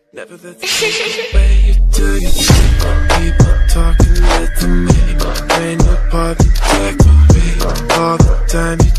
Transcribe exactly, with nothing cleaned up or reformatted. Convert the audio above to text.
Never the way you do your thing. People talking lit to me. Ain't nobody back for me. All the time you